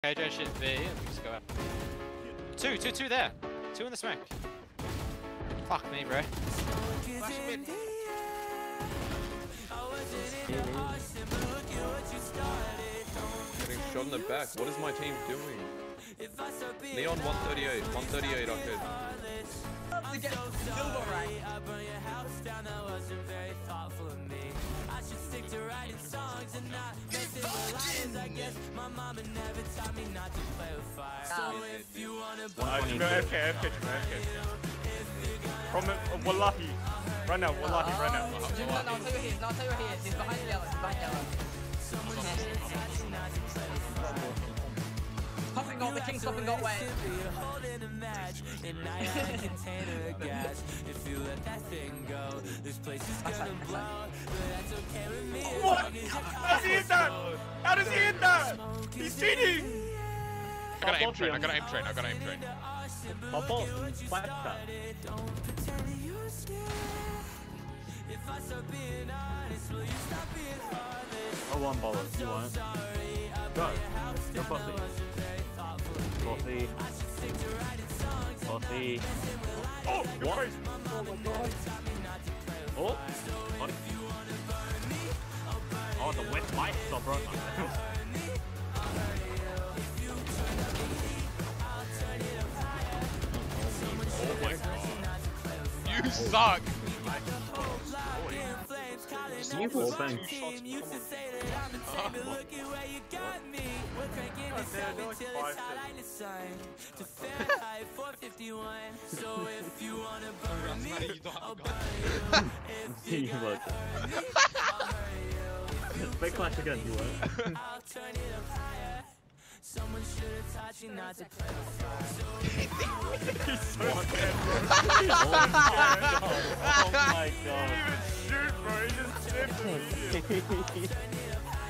KJ shit V and we just go out. Two there. Two in the smoke. Fuck me, bro. Getting shot in the back. What is my team doing? Neon 138. 138 I could. To get silver rank. From Wallahi. Right now, Wallahi, right now. No, I'll tell you what he is. No, I'll tell you what he is. He's behind yellow. He's behind yellow. Popping got the king's popping got wet. What? How does he hit that? How does he hit that? He's cheating! I gotta aim train. I gotta aim train. Oh, one bullet. You want it? Go. Go pussy. Pussy. Pussy. Oh, What? crazy. Oh my god. Oh. Oh, the wet mic stop, bro. Oh my god. You suck! You full thing. Look. Big clash again, you won't. Someone should have taught you not to play with fire. He's so scared, bro. Oh my god. He didn't even shoot, bro. He just sniffed him.